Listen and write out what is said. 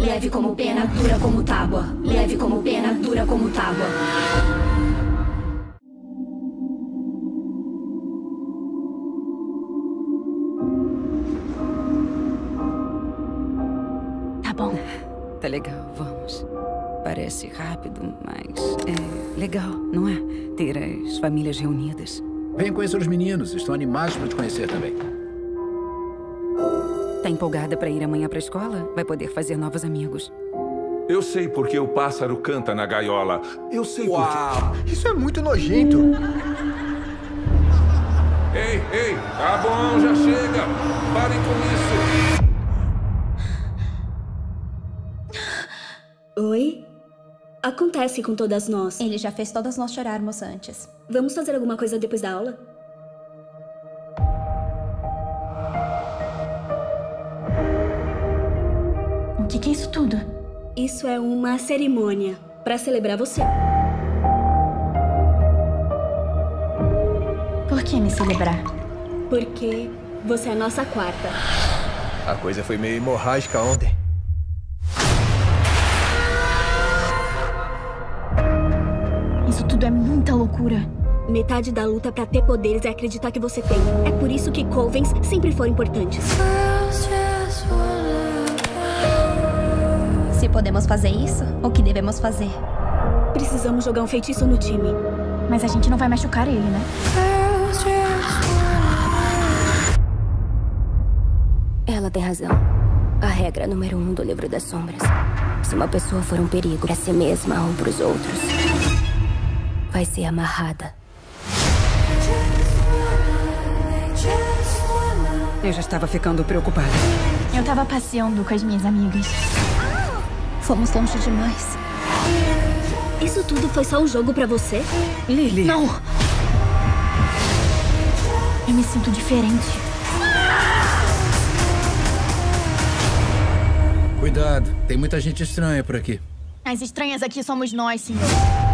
Leve como pena, dura como tábua. Leve como pena, dura como tábua. Tá bom. Tá legal, vamos. Parece rápido, mas é legal, não é? Ter as famílias reunidas. Vem conhecer os meninos, estão animados para te conhecer também. Tá empolgada pra ir amanhã pra escola? Vai poder fazer novos amigos. Eu sei porque o pássaro canta na gaiola. Eu sei Uau, isso é muito nojento. Ei, tá bom, já chega. Parem com isso. Oi? Acontece com todas nós. Ele já fez todas nós chorarmos antes. Vamos fazer alguma coisa depois da aula? O que é isso tudo? Isso é uma cerimônia pra celebrar você. Por que me celebrar? Porque você é a nossa quarta. A coisa foi meio hemorrágica ontem. Isso tudo é muita loucura. Metade da luta pra ter poderes é acreditar que você tem. É por isso que covens sempre foram importantes. Se podemos fazer isso, o que devemos fazer? Precisamos jogar um feitiço no time. Mas a gente não vai machucar ele, né? Ela tem razão. A regra número 1 do Livro das Sombras. Se uma pessoa for um perigo pra si mesma ou pros outros, vai ser amarrada. Eu já estava ficando preocupada. Eu tava passeando com as minhas amigas. Fomos longe demais. Isso tudo foi só um jogo pra você? Lily! Não! Eu me sinto diferente. Cuidado, tem muita gente estranha por aqui. As estranhas aqui somos nós, senhor.